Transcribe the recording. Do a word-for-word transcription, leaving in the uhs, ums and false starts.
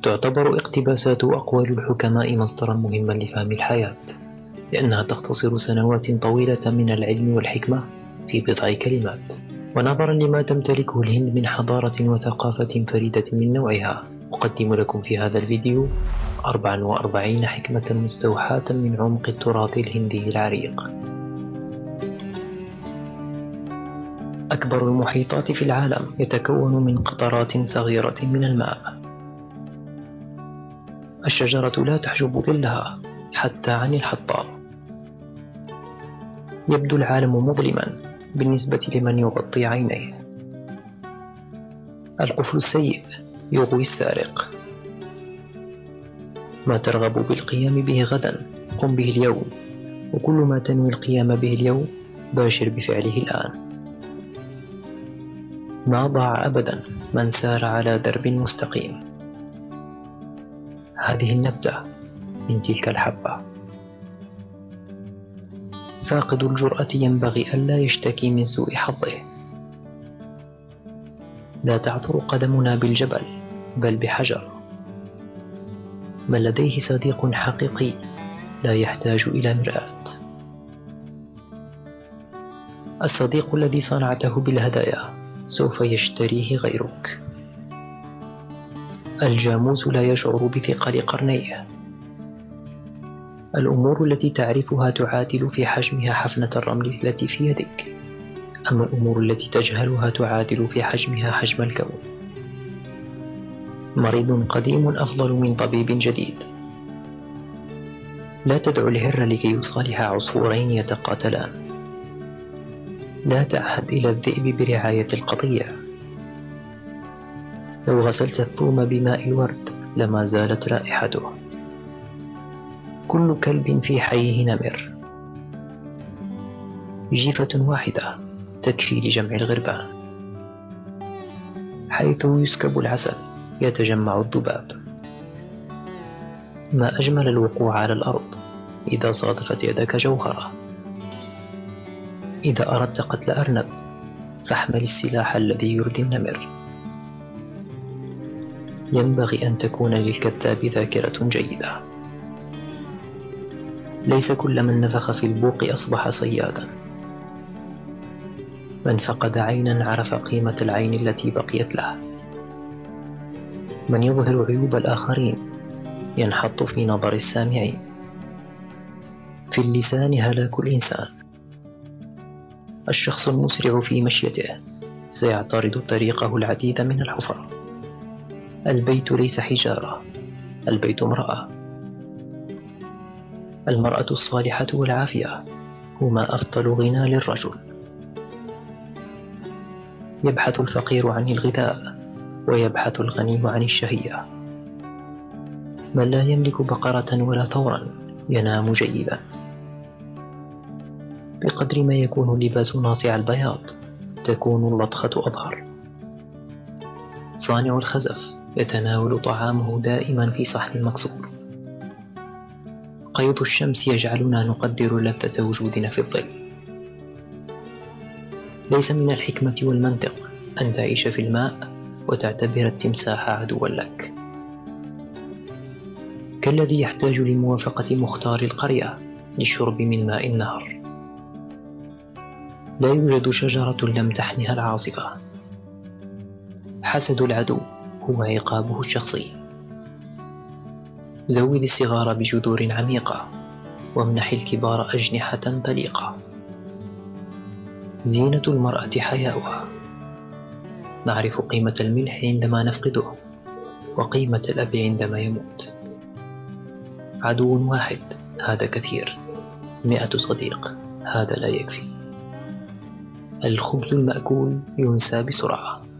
تعتبر اقتباسات وأقوال الحكماء مصدرا مهما لفهم الحياة، لأنها تختصر سنوات طويلة من العلم والحكمة في بضع كلمات. ونظرا لما تمتلكه الهند من حضارة وثقافة فريدة من نوعها، أقدم لكم في هذا الفيديو أربعة وأربعين حكمة مستوحاة من عمق التراث الهندي العريق. أكبر المحيطات في العالم يتكون من قطرات صغيرة من الماء. الشجرة لا تحجب ظلها حتى عن الحطاء. يبدو العالم مظلما بالنسبة لمن يغطي عينيه. القفل السيء يغوي السارق. ما ترغب بالقيام به غدا قم به اليوم، وكل ما تنوي القيام به اليوم باشر بفعله الآن. ما ضاع أبدا من سار على درب مستقيم. هذه النبتة من تلك الحبة. فاقد الجرأة ينبغي ألا يشتكي من سوء حظه. لا تعثر قدمنا بالجبل بل بحجر. من لديه صديق حقيقي لا يحتاج إلى مرآة. الصديق الذي صنعته بالهدايا سوف يشتريه غيرك. الجاموس لا يشعر بثقل قرنيه. الأمور التي تعرفها تعادل في حجمها حفنة الرمل التي في يدك، أما الأمور التي تجهلها تعادل في حجمها حجم الكون. مريض قديم أفضل من طبيب جديد. لا تدع الهر لكي يصالح عصفورين يتقاتلان. لا تعهد إلى الذئب برعاية القطيع. لو غسلت الثوم بماء الورد لما زالت رائحته. كل كلب في حيه نمر. جيفة واحدة تكفي لجمع الغربان. حيث يسكب العسل يتجمع الذباب. ما أجمل الوقوع على الأرض إذا صادفت يدك جوهرة. إذا أردت قتل أرنب فاحمل السلاح الذي يردي النمر. ينبغي أن تكون للكذاب ذاكرة جيدة. ليس كل من نفخ في البوق أصبح صيادا. من فقد عينا عرف قيمة العين التي بقيت له. من يظهر عيوب الآخرين ينحط في نظر السامعين. في اللسان هلاك الإنسان. الشخص المسرع في مشيته سيعترض طريقه العديد من الحفر. البيت ليس حجارة، البيت امرأة. المرأة الصالحة والعافية هما أفضل غنى للرجل. يبحث الفقير عن الغذاء ويبحث الغني عن الشهية. من لا يملك بقرة ولا ثورا ينام جيدا. بقدر ما يكون اللباس ناصع البياض تكون اللطخة أظهر. صانع الخزف يتناول طعامه دائما في صحن مكسور. قيض الشمس يجعلنا نقدر لذة وجودنا في الظل. ليس من الحكمة والمنطق أن تعيش في الماء وتعتبر التمساح عدوا لك. كالذي يحتاج لموافقة مختار القرية للشرب من ماء النهر. لا يوجد شجرة لم تحنها العاصفة. حسد العدو هو عقابه الشخصي. زود الصغار بجذور عميقة وامنح الكبار أجنحة طليقة. زينة المرأة حياؤها. نعرف قيمة الملح عندما نفقده وقيمة الأب عندما يموت. عدو واحد هذا كثير، مئة صديق هذا لا يكفي. الخبز المأكول ينسى بسرعة.